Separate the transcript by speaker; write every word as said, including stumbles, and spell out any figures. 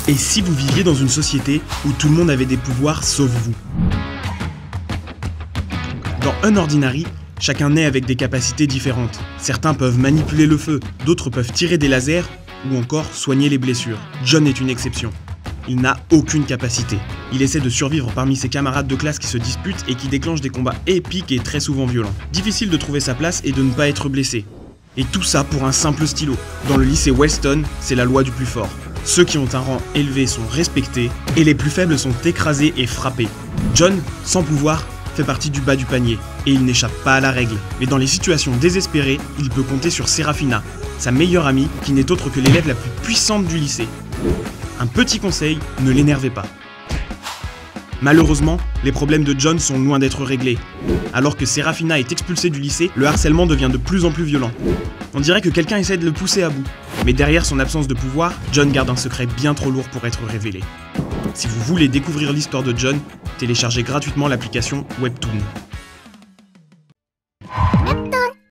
Speaker 1: Et si vous viviez dans une société où tout le monde avait des pouvoirs sauf vous? Dans Unordinary, chacun naît avec des capacités différentes. Certains peuvent manipuler le feu, d'autres peuvent tirer des lasers ou encore soigner les blessures. John est une exception. Il n'a aucune capacité. Il essaie de survivre parmi ses camarades de classe qui se disputent et qui déclenchent des combats épiques et très souvent violents. Difficile de trouver sa place et de ne pas être blessé. Et tout ça pour un simple stylo. Dans le lycée Weston, c'est la loi du plus fort. Ceux qui ont un rang élevé sont respectés et les plus faibles sont écrasés et frappés. John, sans pouvoir, fait partie du bas du panier et il n'échappe pas à la règle. Mais dans les situations désespérées, il peut compter sur Serafina, sa meilleure amie, qui n'est autre que l'élève la plus puissante du lycée. Un petit conseil, ne l'énervez pas. Malheureusement, les problèmes de John sont loin d'être réglés. Alors que Serafina est expulsée du lycée, le harcèlement devient de plus en plus violent. On dirait que quelqu'un essaie de le pousser à bout. Mais derrière son absence de pouvoir, John garde un secret bien trop lourd pour être révélé. Si vous voulez découvrir l'histoire de John, téléchargez gratuitement l'application Webtoon.